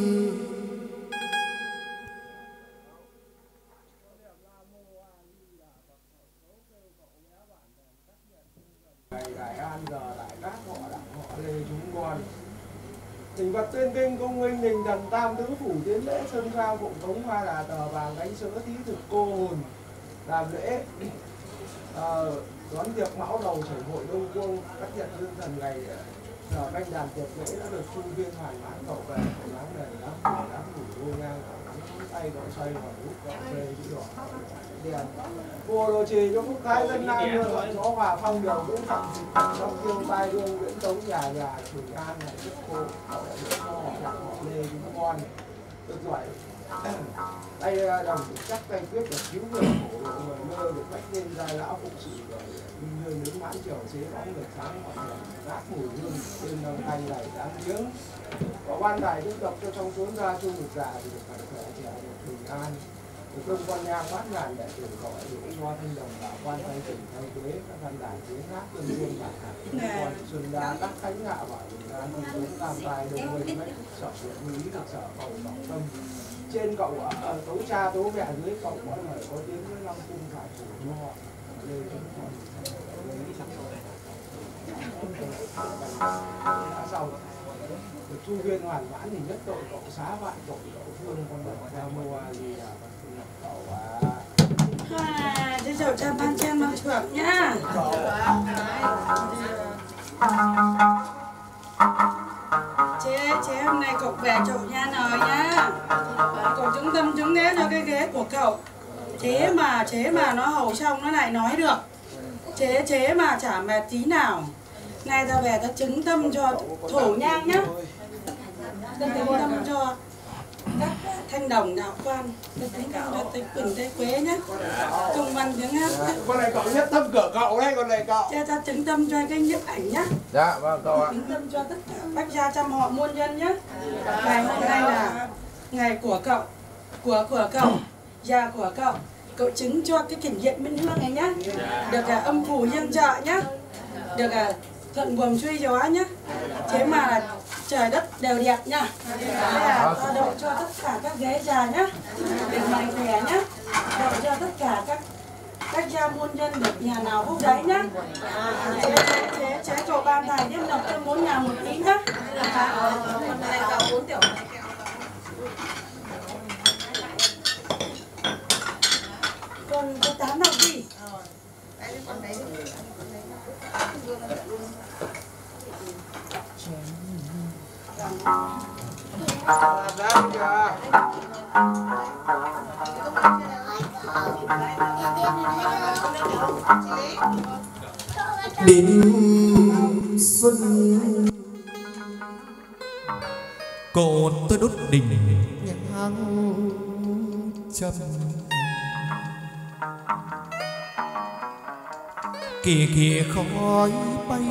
C: Trình bạch tuyên kinh cung huynh đình thần tam tứ phủ tiến lễ sơn sao phụng cống hoa là tờ vàng đánh sỡ thí thực cô hồn làm lễ. À, đón tiệc mão đầu chảy hội đông quân các nhận dương thần ngày giờ canh đàn tiệc lễ đã được chu viên hoàn mãn cậu về cậu láng này láng phủ láng phủ ngôi ngang cậu tay cậu xoay vào hút cậu về chữ đỏ đèn cô đồ trì cho phúc thái dân nam hương ở gió hòa phong điều cũng thẳng trong dương tai hương nguyễn tống nhà nhà trường an này rất cô cậu đã được cho họ đặt họ lê chúng con được giỏi tay đồng chắc tay quyết được cứu người khổ độ người mơ được bách lên giai lão phục sự minh hương nướng mãn chiều chế bóng được sáng mọi người gác mùi hương trên nâng tay này đáng viếng có ban đài đức độc cho trong cuốn ra chung một già thì được phải khỏe trẻ được bình an được cơm con nhang bát ngàn để tưởng gọi được hoa thanh đồng bảo quan thay tỉnh thay quế các văn đài tiếng hát tương dương bản hạt còn xuân đa các khánh ngạ bảo bình an thì cũng tam tài đồng người mấy sợ được lý được sợ cầu bảo tâm trên cậu ở tấu cha tấu mẹ dưới cậu có người có tiếng với long cung phải phủ nho lên sau được chu viên hoàn mãn thì nhất tội cậu xá vạn tội cậu phương con đỏ theo mua gì là cậu
D: à thế chào cha ban chen mang chuộc nhá chế chế hôm nay cậu về chậu nha nồi nhá cậu chứng tâm chứng nế cho cái ghế của cậu chế mà chế mà nó hầu xong nó lại nói được chế chế mà chả mệt tí nào nay ta về ta chứng tâm cho thổ nhang nhá ta chứng tâm cho các thanh đồng đạo quan ta chứng tâm cho tây quỳnh tây quế nhá công văn tiếng hát
C: con này cậu nhất tâm cửa cậu đấy con này cậu
D: cha ta chứng tâm cho cái nhiếp ảnh nhá
C: dạ vâng cậu ạ
D: chứng tâm cho tất cả bách gia trăm họ muôn nhân nhá ngày hôm nay là ngày của cậu của của cậu già của cậu cậu chứng cho cái kỷ niệm minh hương này nhá được cả âm phủ dương trợ nhá được cả thuận buồm xuôi gió nhá thế mà là trời đất đều đẹp nhá thế là ta độ cho tất cả các ghế già nhá được mạnh khỏe nhá độ cho tất cả các các gia muôn nhân được nhà nào phúc đấy nhá chế chế chế chế cậu ban thầy tiếp đọc cho bốn nhà một tí nhá này cậu bốn tiểu còn có tám đọc gì
A: đến xuân cột tôi đốt đỉnh nhang trầm kìa kìa khói bay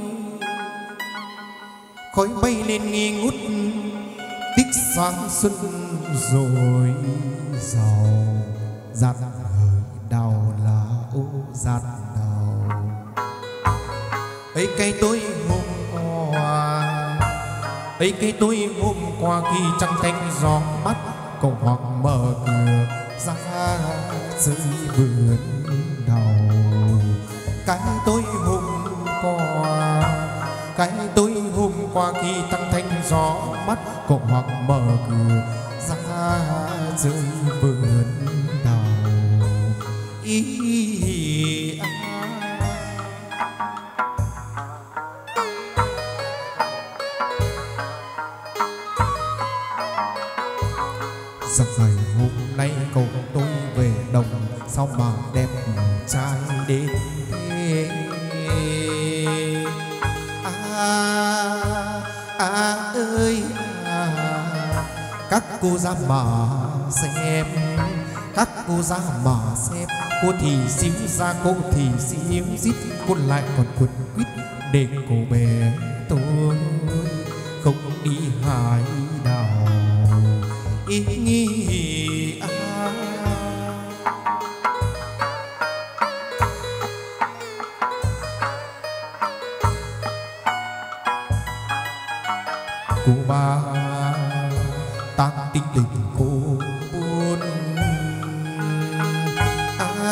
A: khói bay lên nghi ngút tích sáng xuân rồi giàu giạt hỡi đào là ô giạt đào ấy cây tôi hôm qua ấy cây tôi hôm qua khi trăng thanh gió mắt cậu hoặc mở cửa ra dưới vườn đào cái tôi hôm qua cái tôi hôm qua khi trăng thanh gió mắt cậu hoặc mở cửa ra dưới vườn đào ý à. Rằng ngày hôm nay cậu tôi về đồng sao mà đẹp trai đến thế à, à ơi à, các cô ra mà xem các cô ra mà xem cô thì xíu ra cô thì xíu xít cô lại còn quấn quýt để cô bé tôi không đi hái đào ý nghĩ à. Cô ba tác tinh tình cô buồn à,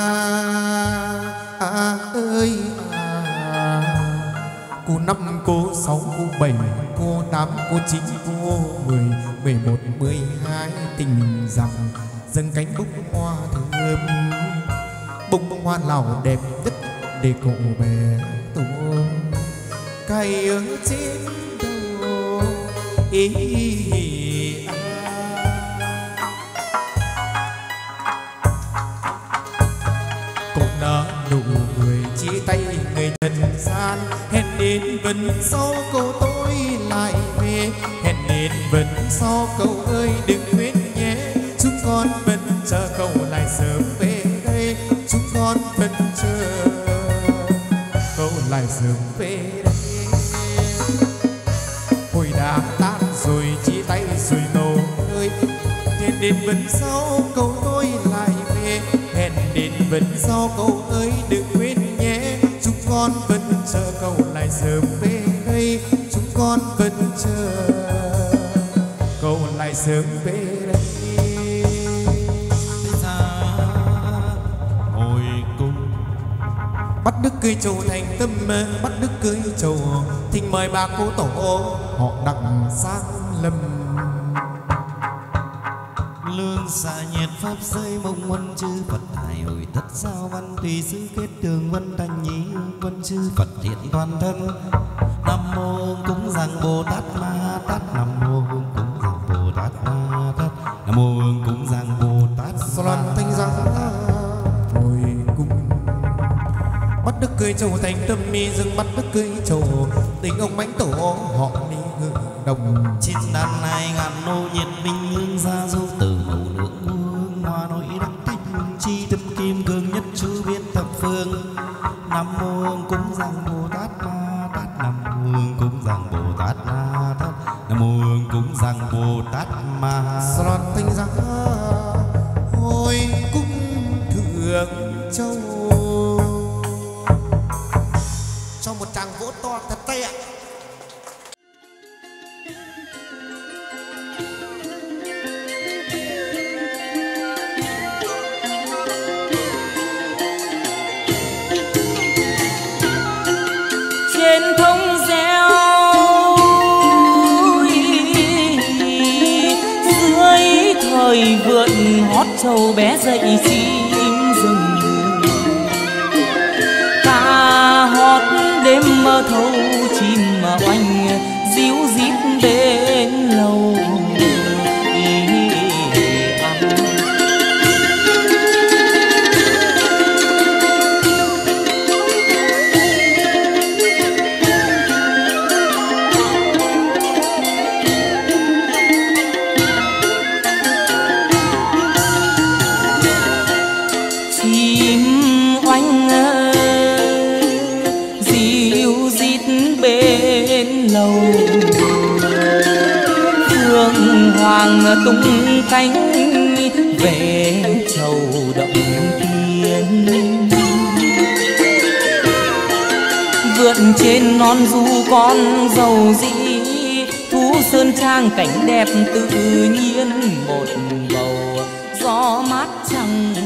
A: à ơi à. Cô năm cô sáu cô bảy cô tám cô chín cô mười mười một mười hai tình rằng dâng cánh bông hoa thơm bông hoa nào đẹp nhất để cậu bé tổ cày ở trên đầu ý à. Cậu đã nụ cười chia tay người trần gian, hẹn đến vẫn sau câu tôi lại về, hẹn đến vẫn sau cậu ơi đừng quên nhé, chúng con vẫn chờ cậu lại sớm về đây, chúng con vẫn chờ cậu lại sớm về đây. Hồi đã tan rồi chia tay rồi cậu ơi, hẹn đến vẫn sau cậu tôi lại về, hẹn đến vẫn sau cậu ơi đừng quên nhé, chúng con vẫn chờ cậu lại sớm về đây, chúng con vẫn chờ cậu lại sớm về đây.
B: Hồi cung
A: Bắt đức cưới trầu thành tâm, bắt đức cưới trầu thỉnh mời bà cô tổ họ đặng sang lâm.
B: lương xạ nhiệt pháp giới mông quân chư Phật hải hồi thất sao văn tùy sư kết đường vân thành nhí quân chư Phật hiện toàn thân. Nam mô cúng dường Bồ Tát Ma Tát, Nam mô cúng dường Bồ Tát Ma Tát, Nam mô cúng dường Bồ Tát
A: Loan thanh giá hồi cung. Bắt đức cưới trầu thành tâm mi dừng, bắt đức cưới trầu tình ông mãnh tổ họ đi ngự đồng.
B: trên đàn này ngàn nô nhiệt minh hương ra du từ màu nước hương hoa nội đắc thanh chi tâm kim cương nhất chú biến thập phương. Nam mô cúng dường Bồ Tát Ma Tát, Nam mô cúng dường Bồ Tát Ma Tát, Nam mô cúng dường Bồ Tát Ma.
A: Loan thanh giá hồi cung thượng châu. Cho một tràng vỗ to thật tay ạ.
E: Trên thông reo dưới thời vượn hót trầu bé dậy chim rừng, ca hót đêm mơ thâu chim mà oanh díu dít bên lầu. Phương hoàng tung cánh về chầu động thiên, vượn trên non du con dầu dĩ, thú sơn trang cảnh đẹp tự nhiên một bầu gió mát trăng